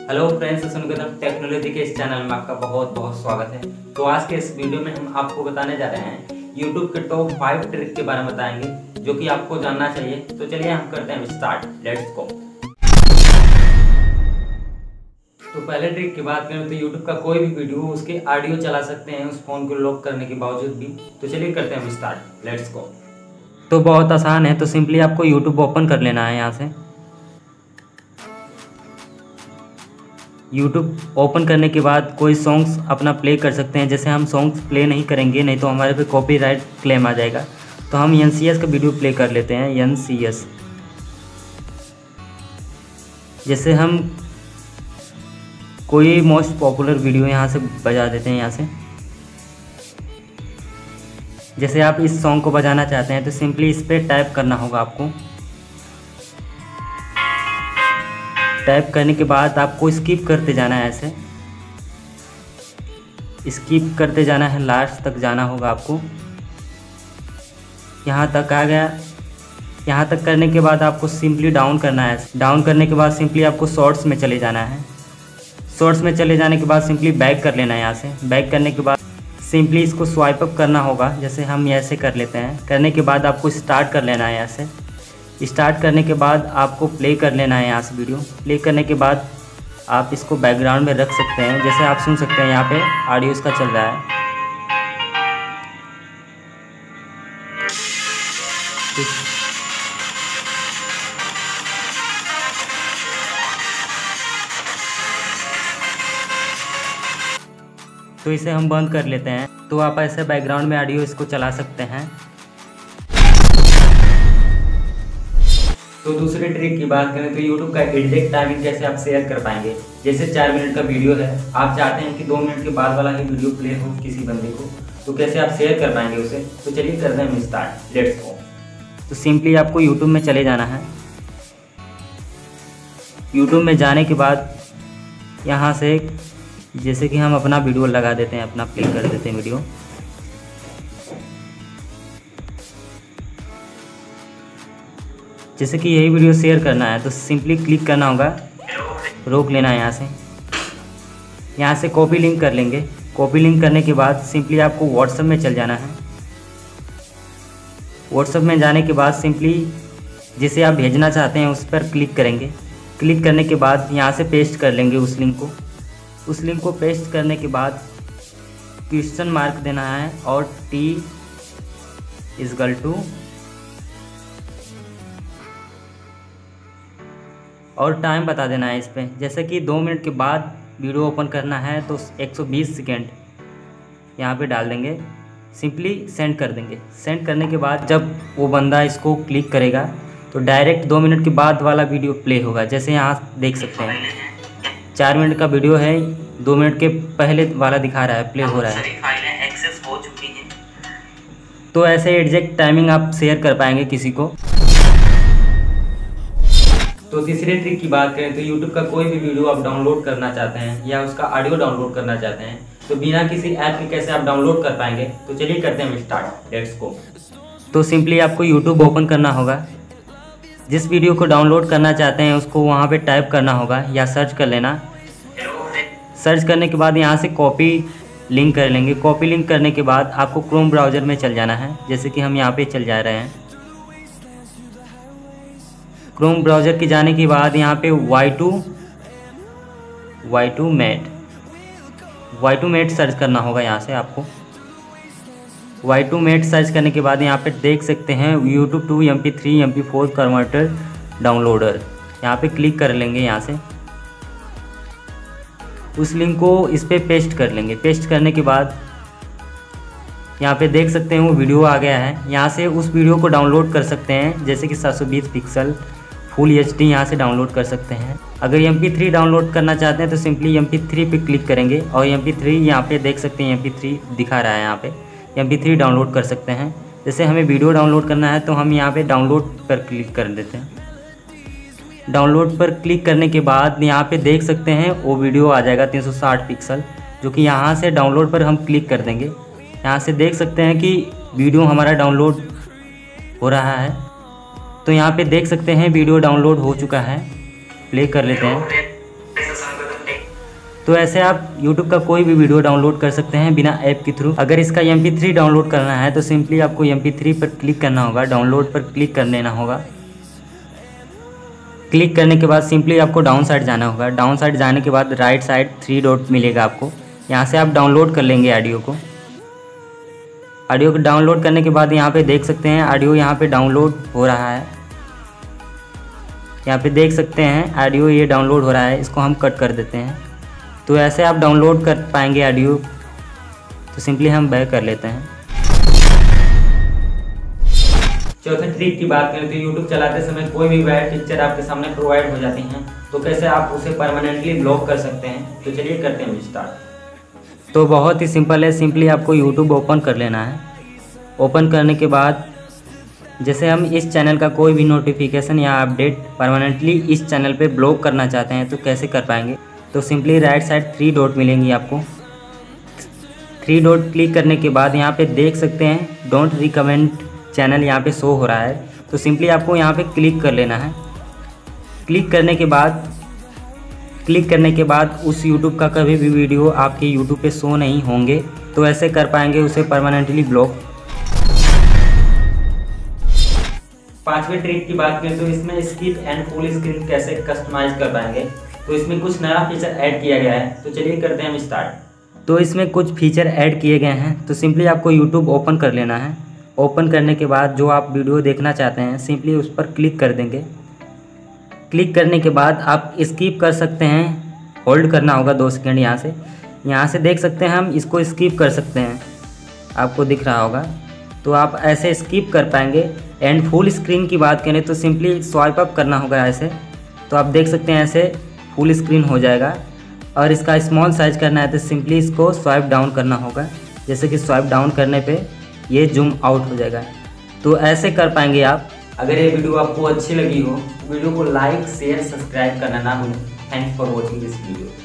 Hello friends, सुनकर technology के इस चैनल में आपका बहुत बहुत स्वागत है। तो आज के इस वीडियो में हम आपको बताने जा रहे हैं YouTube के टॉप 5 ट्रिक के बारे में बताएंगे जो कि आपको जानना चाहिए। तो चलिए हम करते हैं स्टार्ट, लेट्स गो। तो पहले ट्रिक की बात करें तो YouTube का कोई भी वीडियो उसके ऑडियो चला सकते हैं उस फोन को लॉक करने के बावजूद भी। तो चलिए करते हैं स्टार्ट, लेट्स गो। तो बहुत आसान है, तो सिंपली आपको YouTube ओपन कर लेना है। यहाँ से YouTube ओपन करने के बाद कोई सॉन्ग्स अपना प्ले कर सकते हैं। जैसे हम सॉन्ग्स प्ले नहीं करेंगे, नहीं तो हमारे पे कॉपीराइट क्लेम आ जाएगा। तो हम NCS का वीडियो प्ले कर लेते हैं, NCS। जैसे हम कोई मोस्ट पॉपुलर वीडियो यहाँ से बजा देते हैं। यहाँ से जैसे आप इस सॉन्ग को बजाना चाहते हैं तो सिंपली इस पर टाइप करना होगा आपको। टाइप करने के बाद आपको स्किप करते जाना है। ऐसे स्किप करते जाना है, लास्ट तक जाना होगा आपको। यहाँ तक आ गया। यहाँ तक करने के बाद आपको सिंपली डाउन करना है। डाउन करने के बाद सिंपली आपको शॉर्ट्स में चले जाना है। शॉर्ट्स में चले जाने के बाद सिंपली बैक कर लेना है। यहाँ से बैक करने के बाद सिंपली इसको स्वाइप अप करना होगा। जैसे हम ऐसे कर लेते हैं। करने के बाद आपको स्टार्ट कर लेना है। यहाँ से स्टार्ट करने के बाद आपको प्ले कर लेना है। यहाँ से वीडियो प्ले करने के बाद आप इसको बैकग्राउंड में रख सकते हैं। जैसे आप सुन सकते हैं यहाँ पे ऑडियो इसका चल रहा है। तो इसे हम बंद कर लेते हैं। तो आप ऐसे बैकग्राउंड में ऑडियो इसको चला सकते हैं। तो दूसरी ट्रिक की बात करें तो YouTube का एग्जैक्ट टाइमिंग कैसे आप शेयर कर पाएंगे। जैसे 4 मिनट का वीडियो है, आप चाहते हैं कि 2 मिनट के बाद वाला ही वीडियो प्ले हो किसी बंदे को, तो कैसे आप शेयर कर पाएंगे उसे। तो चलिए करते हैं स्टार्ट, लेट्स गो। तो सिंपली आपको YouTube में चले जाना है। YouTube में जाने के बाद यहाँ से जैसे कि हम अपना वीडियो लगा देते हैं, अपना प्ले कर देते हैं वीडियो। जैसे कि यही वीडियो शेयर करना है तो सिंपली क्लिक करना होगा, रोक लेना है। यहाँ से कॉपी लिंक कर लेंगे। कॉपी लिंक करने के बाद सिंपली आपको व्हाट्सएप में चल जाना है। व्हाट्सएप में जाने के बाद सिंपली जिसे आप भेजना चाहते हैं उस पर क्लिक करेंगे। क्लिक करने के बाद यहाँ से पेस्ट कर लेंगे उस लिंक को। उस लिंक को पेस्ट करने के बाद क्वेश्चन मार्क देना है और T= और टाइम बता देना है इस पर। जैसे कि 2 मिनट के बाद वीडियो ओपन करना है तो 120 सेकेंड यहाँ पे डाल देंगे। सिंपली सेंड कर देंगे। सेंड करने के बाद जब वो बंदा इसको क्लिक करेगा तो डायरेक्ट 2 मिनट के बाद वाला वीडियो प्ले होगा। जैसे यहाँ देख सकते हैं 4 मिनट का वीडियो है, 2 मिनट के पहले वाला दिखा रहा है, प्ले हो रहा है। एक्सेस हो चुकी है। तो ऐसे एग्जैक्ट टाइमिंग आप शेयर कर पाएंगे किसी को। तो तीसरे ट्रिक की बात करें तो YouTube का कोई भी वीडियो आप डाउनलोड करना चाहते हैं या उसका ऑडियो डाउनलोड करना चाहते हैं तो बिना किसी ऐप के कैसे आप डाउनलोड कर पाएंगे। तो चलिए करते हैं स्टार्ट, लेट्स गो। तो सिंपली आपको YouTube ओपन करना होगा। जिस वीडियो को डाउनलोड करना चाहते हैं उसको वहाँ पे टाइप करना होगा या सर्च कर लेना। सर्च करने के बाद यहाँ से कॉपी लिंक कर लेंगे। कॉपी लिंक करने के बाद आपको क्रोम ब्राउज़र में चल जाना है। जैसे कि हम यहाँ पे चल जा रहे हैं। क्रोम ब्राउज़र के जाने के बाद यहाँ पे Y2 Mate सर्च करना होगा। यहाँ से आपको Y2 Mate सर्च करने के बाद यहाँ पे देख सकते हैं YouTube to MP3 MP4 converter downloader. यहाँ पे क्लिक कर लेंगे। यहाँ से उस लिंक को इस पर पेस्ट कर लेंगे। पेस्ट करने के बाद यहाँ पे देख सकते हैं वो वीडियो आ गया है। यहाँ से उस वीडियो को डाउनलोड कर सकते हैं। जैसे कि 720 पिक्सल फुल HD यहाँ से डाउनलोड कर सकते हैं। अगर MP3 डाउनलोड करना चाहते हैं तो सिंपली MP3 पे क्लिक करेंगे और MP3 यहाँ पे देख सकते हैं MP3 दिखा रहा है। यहाँ पे MP3 डाउनलोड कर सकते हैं। जैसे हमें वीडियो डाउनलोड करना है तो हम यहाँ पे डाउनलोड पर क्लिक कर देते हैं। डाउनलोड पर क्लिक करने के बाद यहाँ पे देख सकते हैं वो वीडियो आ जाएगा 360 पिक्सल, जो कि यहाँ से डाउनलोड पर हम क्लिक कर देंगे। यहाँ से देख सकते हैं कि वीडियो हमारा डाउनलोड हो रहा है। तो यहाँ पे देख सकते हैं वीडियो डाउनलोड हो चुका है। प्ले कर लेते हैं। तो ऐसे आप YouTube का कोई भी वीडियो डाउनलोड कर सकते हैं बिना ऐप के थ्रू। अगर इसका MP3 डाउनलोड करना है तो सिंपली आपको MP3 पर क्लिक करना होगा, डाउनलोड पर क्लिक कर लेना होगा। क्लिक करने के बाद सिंपली आपको डाउन साइड जाना होगा। डाउन साइड जाने के बाद राइट साइड 3 डॉट मिलेगा आपको, यहाँ से आप डाउनलोड कर लेंगे ऑडियो को। ऑडियो को डाउनलोड करने के बाद यहाँ पे देख सकते हैं ऑडियो यहाँ पे डाउनलोड हो रहा है। यहाँ पे देख सकते हैं ऑडियो ये डाउनलोड हो रहा है, इसको हम कट कर देते हैं। तो ऐसे आप डाउनलोड कर पाएंगे ऑडियो। तो सिंपली हम बैक कर लेते हैं। चौथे ट्रिक की बात करें तो YouTube चलाते समय कोई भी बैड पिक्चर आपके सामने प्रोवाइड हो जाती हैं, तो कैसे आप उसे परमानेंटली ब्लॉक कर सकते हैं। तो चलिए करते हैं स्टार्ट। तो बहुत ही सिंपल है, सिंपली आपको YouTube ओपन कर लेना है। ओपन करने के बाद जैसे हम इस चैनल का कोई भी नोटिफिकेशन या अपडेट परमानेंटली इस चैनल पे ब्लॉक करना चाहते हैं तो कैसे कर पाएंगे। तो सिंपली राइट साइड 3 डॉट मिलेंगी आपको। 3 डॉट क्लिक करने के बाद यहाँ पे देख सकते हैं डोंट रिकमेंड चैनल यहाँ पे शो हो रहा है। तो सिंपली आपको यहाँ पे क्लिक कर लेना है। क्लिक करने के बाद उस YouTube का कभी भी वीडियो आपके YouTube पे शो नहीं होंगे। तो ऐसे कर पाएंगे उसे परमानेंटली ब्लॉक। पांचवें ट्रिक की बात करें तो इसमें स्किप एंड फुल स्क्रीन कैसे कस्टमाइज कर पाएंगे। तो इसमें कुछ नया फीचर ऐड किया गया है, तो चलिए करते हैं हम स्टार्ट। तो इसमें कुछ फीचर ऐड किए गए हैं। तो सिंपली आपको YouTube ओपन कर लेना है। ओपन करने के बाद जो आप वीडियो देखना चाहते हैं सिंपली उस पर क्लिक कर देंगे। क्लिक करने के बाद आप स्किप कर सकते हैं, होल्ड करना होगा 2 सेकंड। यहाँ से देख सकते हैं हम इसको स्किप कर सकते हैं, आपको दिख रहा होगा। तो आप ऐसे स्किप कर पाएंगे। एंड फुल स्क्रीन की बात करें तो सिंपली स्वाइप अप करना होगा ऐसे। तो आप देख सकते हैं ऐसे फुल स्क्रीन हो जाएगा। और इसका स्मॉल साइज करना है तो सिंपली इसको स्वाइप डाउन करना होगा। जैसे कि स्वाइप डाउन करने पे ये जूम आउट हो जाएगा। तो ऐसे कर पाएंगे आप। अगर ये वीडियो आपको अच्छी लगी हो वीडियो को लाइक शेयर सब्सक्राइब करना ना भूलें। Thanks for watching this video.